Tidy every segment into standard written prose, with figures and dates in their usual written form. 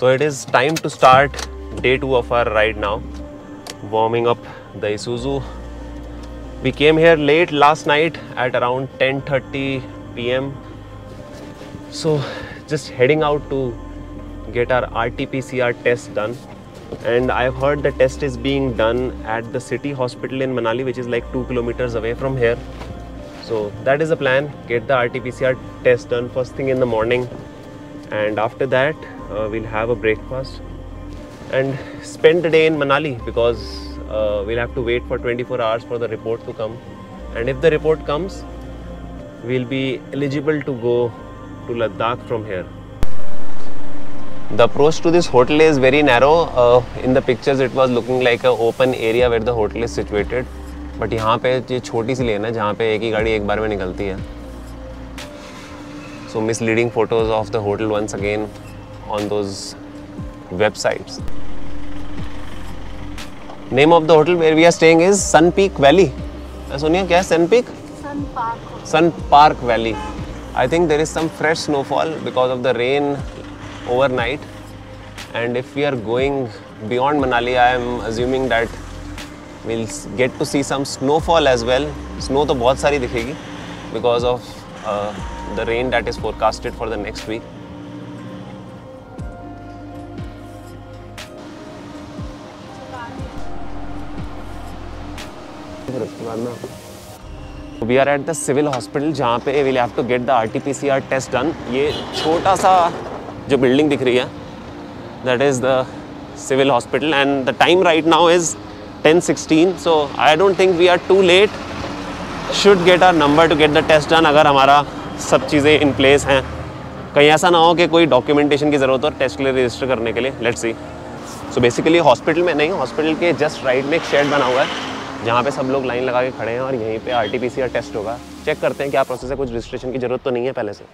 So it is time to start day 2 of our ride now. Warming up the Isuzu. We came here late last night at around 10:30 PM. So just heading out to get our RT-PCR test done. And I've heard the test is being done at the city hospital in Manali, which is like 2 kilometers away from here. So that is the plan, get the RT-PCR test done first thing in the morning. And after that, we'll have a breakfast and spend the day in Manali because we'll have to wait for 24 hours for the report to come. And if the report comes, we'll be eligible to go to Ladakh from here. The approach to this hotel is very narrow. In the pictures it was looking like an open area where the hotel is situated. But यहाँ पे ये छोटी सी लेन है जहाँ पे एक ही गाड़ी एक बार में निकलती है. So misleading photos of the hotel once again on those websites. Name of the hotel where we are staying is Sun Peak Valley. Sonia, क्या है Sun Peak? Sun Park. Sun Park Valley. I think there is some fresh snowfall because of the rain overnight. And if we are going beyond Manali, I am assuming that we'll get to see some snowfall as well. Snow तो बहुत सारी दिखेगी because of the rain that is forecasted for the next week. We are at the civil hospital जहाँ पे we'll have to get the RT-PCR test done. ये छोटा सा जो building दिख रही है, that is the civil hospital, and the time right now is 10:16. So I don't think we are too late. Should get our number to get the test done अगर हमारा सब चीज़ें in place हैं. कहीं ऐसा ना हो कि कोई documentation की ज़रूरत हो टेस्ट के लिए रजिस्टर करने के लिए. Let's see. So basically hospital में नहीं, हॉस्पिटल के जस्ट राइट में एक शेड बना हुआ है जहाँ पे सब लोग लाइन लगा के खड़े हैं और यहीं पे RT-PCR टेस्ट होगा. चेक करते हैं क्या प्रोसेस है, कुछ रजिस्ट्रेशन की ज़रूरत तो नहीं है पहले से.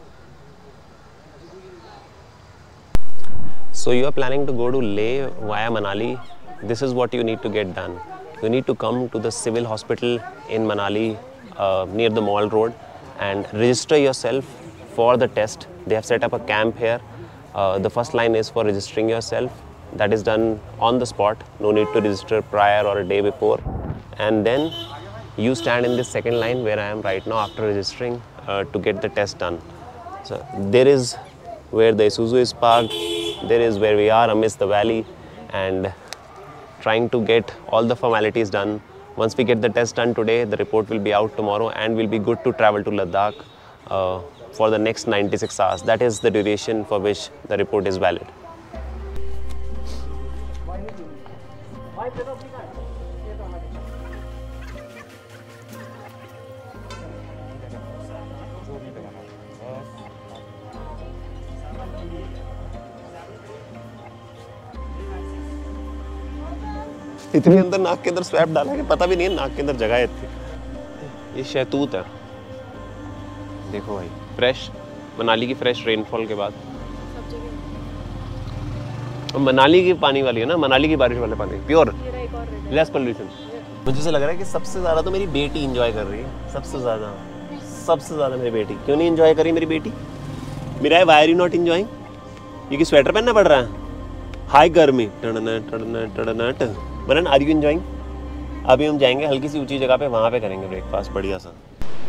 So you are planning to go to Leh via Manali. This is what you need to get done. You need to come to the civil hospital in Manali near the Mall Road and register yourself for the test. They have set up a camp here. The first line is for registering yourself. That is done on the spot. No need to register prior or a day before. And then you stand in this second line where I am right now after registering to get the test done. So there is where the Isuzu is parked. There is where we are amidst the valley and trying to get all the formalities done. Once we get the test done today, the report will be out tomorrow and we'll be good to travel to Ladakh for the next 96 hours. That is the duration for which the report is valid. इतनी अंदर नाक के अंदर swap डाला कि पता भी नहीं है नाक के अंदर जगह है इतनी. ये शहतूत है, देखो भाई, फ्रेश मनाली की फ्रेश रेनफॉल के बाद. मनाली की पानी वाली है ना, मनाली की बारिश वाले पानी, प्योर, लेस पोल्यूशन. मुझे से लग रहा है कि सबसे ज़्यादा तो मेरी बेटी इंजॉय कर रही है. सबसे ज़्यादा मेरी बेटी. क्यों नहीं इंजॉय कर रही मेरी बेटी? मेरा why are you not enjoying? ये कि स्वेटर पहनना पड़ रहा है, हाई गर्मी. मरन आर यू इंजॉइंग? अभी हम जाएंगे हल्की सी ऊंची जगह पे, वहाँ पे करेंगे ब्रेकफास्ट बढ़िया सा.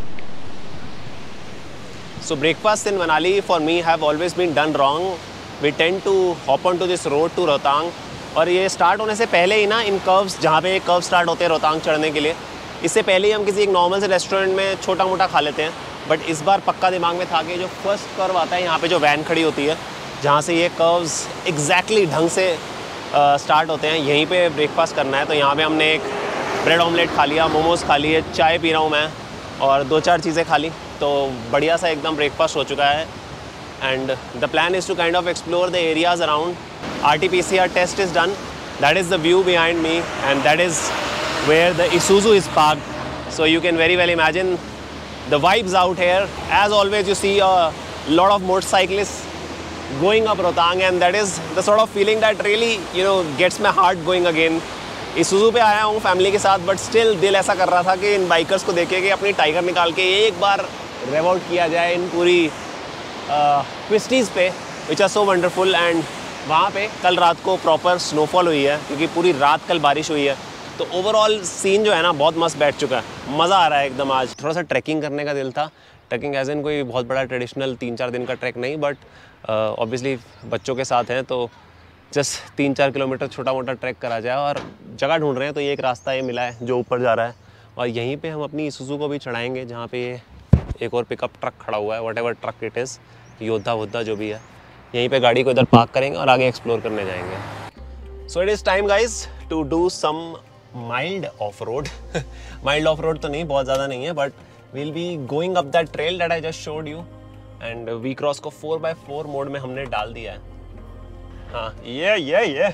So breakfast in Manali for me have always been done wrong. We tend to hop onto this road to Rohtang. और ये स्टार्ट होने से पहले ही ना इन कर्व्स, जहाँ पे कर्व स्टार्ट होते हैं रोहतांग चढ़ने के लिए, इससे पहले ही हम किसी एक नॉर्मल से रेस्टोरेंट में छोटा मोटा खा लेते हैं. बट इस बार पक्का दिमाग में था कि जो फर्स्ट कर्व आता है यहाँ पे जो वैन खड़ी होती है, जहाँ से ये कर्व्स एग्जैक्टली ढंग से स्टार्ट होते हैं, यहीं पे ब्रेकफास्ट करना है. तो यहाँ पे हमने एक ब्रेड ऑमलेट खा लिया, मोमोज़ खा लिए, चाय पी रहा हूँ मैं और 2-4 चीज़ें खा ली. तो बढ़िया सा एकदम ब्रेकफास्ट हो चुका है. And the plan is to kind of explore the areas around. RT-PCR test is done. That is the view behind me and that is where the Isuzu is parked. So you can very well imagine the vibes out here. As always, you see a lot of motorcyclists going up Rohtang and that is the sort of feeling that really, you know, gets my heart going again. Isuzu पे आया हूँ family के साथ, but still दिल ऐसा कर रहा था कि इन बाइकर्स को देखे कि अपनी टाइगर निकाल के एक बार रेव आउट किया जाए इन पूरी ट्विस्टीज़ पे, which are so wonderful. And वहाँ पे कल रात को प्रॉपर स्नोफॉल हुई है क्योंकि पूरी रात कल बारिश हुई है, तो ओवरऑल सीन जो है ना बहुत मस्त बैठ चुका है, मज़ा आ रहा है एकदम। आज थोड़ा सा ट्रैकिंग करने का दिल था, ट्रैकिंग एज इन कोई बहुत बड़ा ट्रेडिशनल 3-4 दिन का ट्रैक नहीं, बट ऑब्वियसली बच्चों के साथ हैं तो जस्ट 3-4 किलोमीटर छोटा मोटा ट्रैक करा जाए। और जगह ढूंढ रहे हैं तो ये एक रास्ता ये मिला है जो ऊपर जा रहा है, और यहीं पे हम अपनी ईसुज़ू को भी चढ़ाएंगे जहाँ पे एक और पिकअप ट्रक खड़ा हुआ है, whatever truck it is, योद्धा वोद्धा जो भी है, यहीं पे गाड़ी को इधर पार्क करेंगे और आगे एक्सप्लोर करने जाएंगे। So it is time guys to do some mild off road. Mild off road तो नहीं, बहुत ज़्यादा नहीं है, but we'll be going up that trail that I just showed you, and V-Cross को 4x4 मोड में हमने डाल दिया है। हाँ ये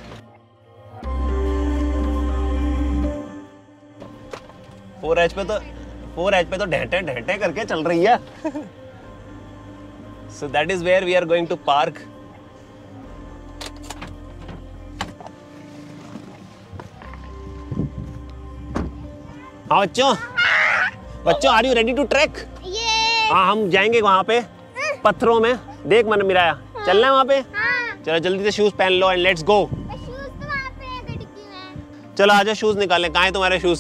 4H पे तो ढेंटे करके चल रही है। So that is where we are going to park. हाँ बच्चों are you ready to trek? हाँ हम जाएंगे वहाँ पे पत्थरों में, देख मन मिराया चलना है वहाँ पे। चलो जल्दी से शूज पहन लो एंड लेट्स गो। चलो आजा शूज निकालें, कहाँ है तुम्हारे शूज?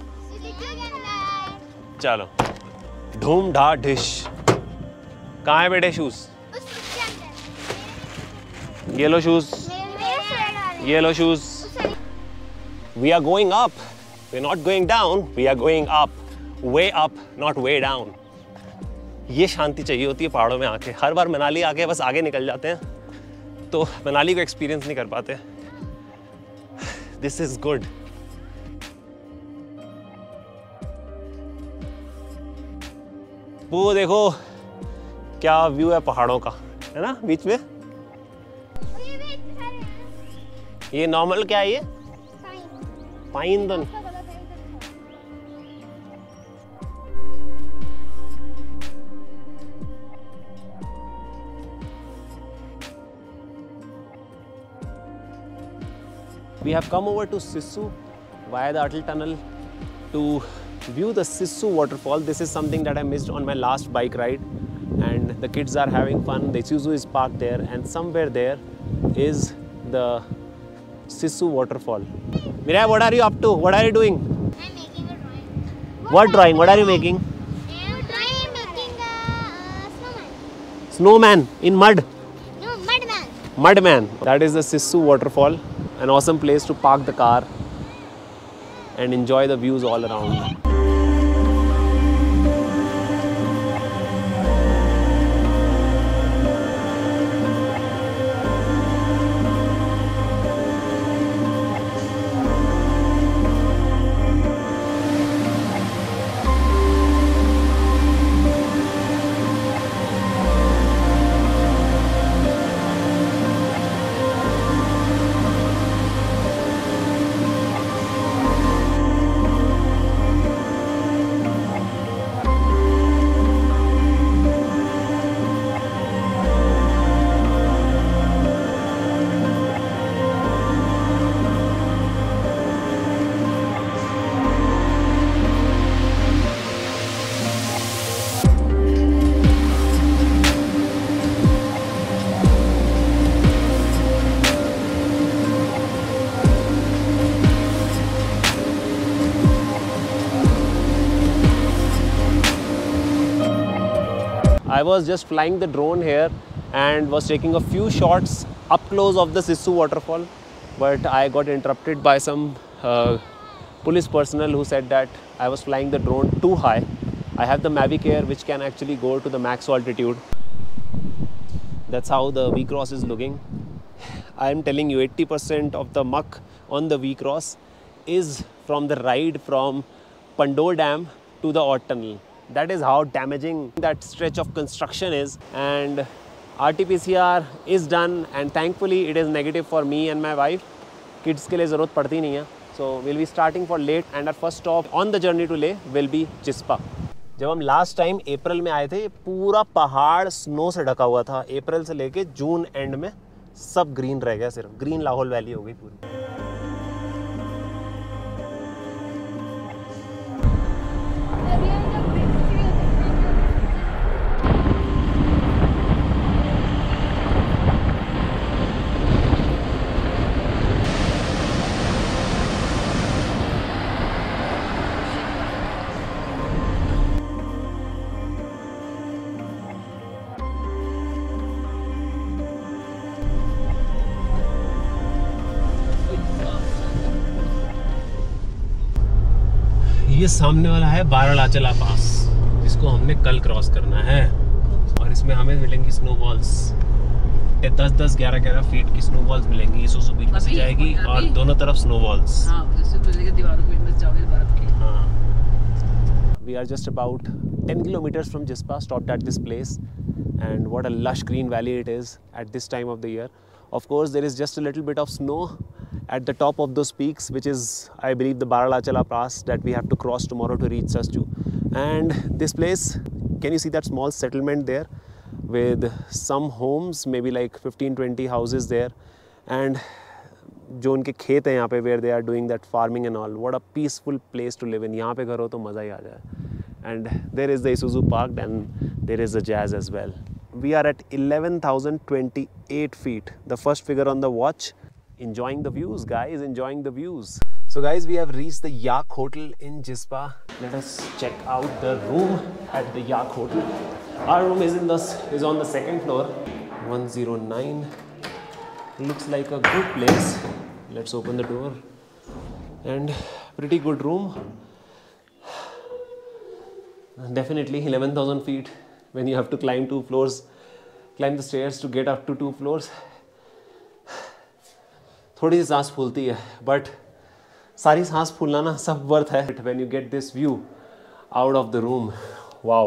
चलो धूम धा ढिश, कहाँ है बेटे शूज? ये लो शूज, ये लो shoes. We are going up, we are not going down, we are going up, way up not way down. ये शांति चाहिए होती है पहाड़ों में आके। हर बार मनाली आके बस आगे निकल जाते हैं तो मनाली को एक्सपीरियंस नहीं कर पाते। This is good. वो देखो क्या व्यू है पहाड़ों का, है ना बीच में। ये नॉर्मल क्या है ये? पाइन तो We have come over to Sissu via the Atal Tunnel to view the Sissu waterfall. This is something that I missed on my last bike ride, and the kids are having fun. The Isuzu is parked there, and somewhere there is the Sissu waterfall. Mirai, what are you up to? What are you doing? I'm making a drawing. What drawing? What are you making? I'm making a snowman. Snowman in mud. No, mudman. Mudman. That is the Sissu waterfall. An awesome place to park the car and enjoy the views all around. I was just flying the drone here and was taking a few shots up close of the Sissu waterfall, but I got interrupted by some police personnel who said that I was flying the drone too high. I have the Mavic Air which can actually go to the max altitude. That's how the V-Cross is looking. I am telling you 80% of the muck on the V-Cross is from the ride from Pandor Dam to the Ort Tunnel. That is how damaging that stretch of construction is, and RT-PCR is done, and thankfully it is negative for me and my wife. Kids के लिए ज़रूरत पड़ती नहीं है. So we'll be starting for Leh, and our first stop on the journey to Leh will be Chispa. जब हम last time April में आए थे पूरा पहाड़ स्नो से ढका हुआ था. अप्रैल से लेके जून एंड में सब ग्रीन रह गया, सिर्फ ग्रीन लाहौल वैली हो गई पूरी. ये सामने वाला है बारालाचला पास, जिसको हमने कल क्रॉस करना है। और इसमें हमें मिलेंगी स्नोबॉल्स, 10-10, 11-11 फीट की स्नोबॉल्स मिलेंगी। इसुजू बीच में से जाएगी और दोनों तरफ snowballs. We are just about 10 kilometers from Jispa, stopped at this place, and what a lush green valley it is at this time of the year. Of course, there is just a little bit of snow at the top of those peaks, which is, I believe, the Baranachala Pass that we have to cross tomorrow to reach Sasju. And this place, can you see that small settlement there with some homes, maybe like 15-20 houses there, and जो उनके खेत हैं यहाँ पे, where they are doing that farming and all. What a peaceful place to live in. यहाँ पे घर हो तो मज़ा ही आ जाए. And there is the Isuzu Park, and there is the Jazz as well. We are at 11,028 feet. The first figure on the watch. Enjoying the views, guys. Enjoying the views. So, guys, we have reached the Yak Hotel in Jispa. Let us check out the room at the Yak Hotel. Our room is on the second floor. 109. Looks like a good place. Let's open the door. And pretty good room. Definitely 11,000 feet when you have to climb 2 floors, climb the stairs to get up to 2 floors. थोड़ी सी सांस फूलती है, but सारी सांस फूलना ना सब worth है when you get this view out of the room. Wow.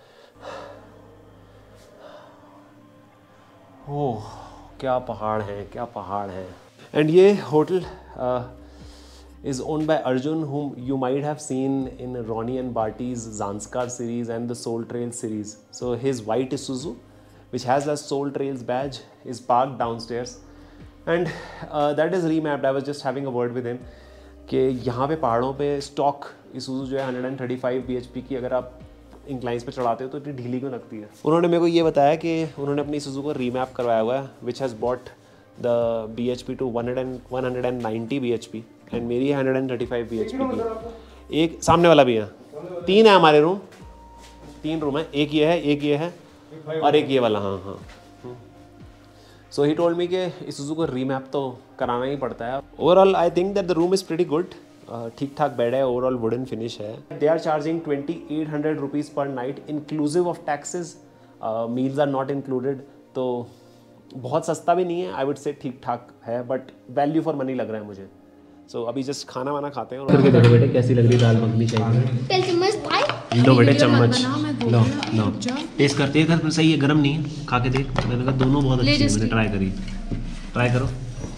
Oh, क्या पहाड़ हैं, क्या पहाड़ हैं. And ये hotel is owned by Arjun, whom you might have seen in Ronnie and Barty's Zanskar series and the Soul Trails series. So his white Isuzu, which has a Soul Trails badge, is parked downstairs, and that is remapped. I was just having a word with him कि यहाँ पे पहाड़ों पे stock Isuzu जो है 135 bhp की अगर आप इंक्लाइंस पे चढ़ाते हो तो इतनी ढीली क्यों लगती है. उन्होंने मेरे को ये बताया कि उन्होंने अपनी Isuzu को रीमैप करवाया हुआ है, which has brought the bhp to 190 bhp. And मेरी है 135 bhp की. एक सामने वाला भी है. 3 है हमारे रूम, 3 रूम है. एक ये है और एक ये वाला. हाँ. सो ही टोल्ड मी कि Isuzu को रीमैप तो कराना ही पड़ता है. Overall I think that the room is pretty good. ठीक ठाक बेड है, ओवरऑल वुडन फिनिश है. They are charging 2,800 rupees per night inclusive of taxes. Meals are not included, तो बहुत सस्ता भी नहीं है. आई वुड से ठीक ठाक है, बट वैल्यू फॉर मनी लग रहा है मुझे. सो अभी जस्ट खाना वाना खाते हैं. करके देखो बेटे कैसी लग रही दाल मखनी चाहिए. लो बेटे चम्मच, लो टेस्ट करते हैं. घर सही है, गर्म नहीं है. खा के देख. मैंने कहा दोनों बहुत अच्छी है. मैंने ट्राई करो.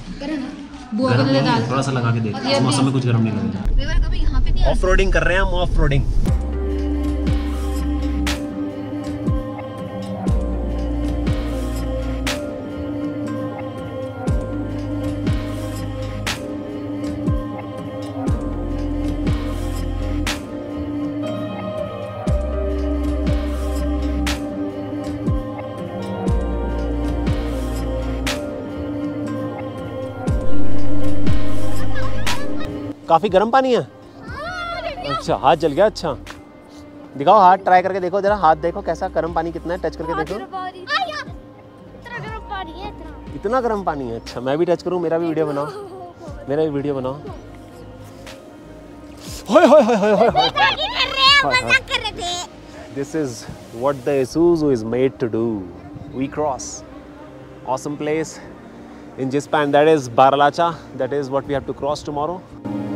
थोड़ा सा लगा के देख. इस मौसम में कुछ गर्म नहीं लगेगा. ऑफ रोडिंग कर रहे हैं हम. Off roading. काफ़ी गर्म पानी है. अच्छा, हाथ जल गया. अच्छा दिखाओ हाथ, ट्राई करके देखो जरा. हाथ देखो कैसा गर्म पानी कितना है. टच करके देखो. इतना गर्म पानी है. अच्छा मैं भी टच करूँ. मेरा भी वीडियो बनाओ. This is what the Isuzu is made to do. We cross. Awesome place in Jispa, and that is Baralacha. That is what we have to cross tomorrow.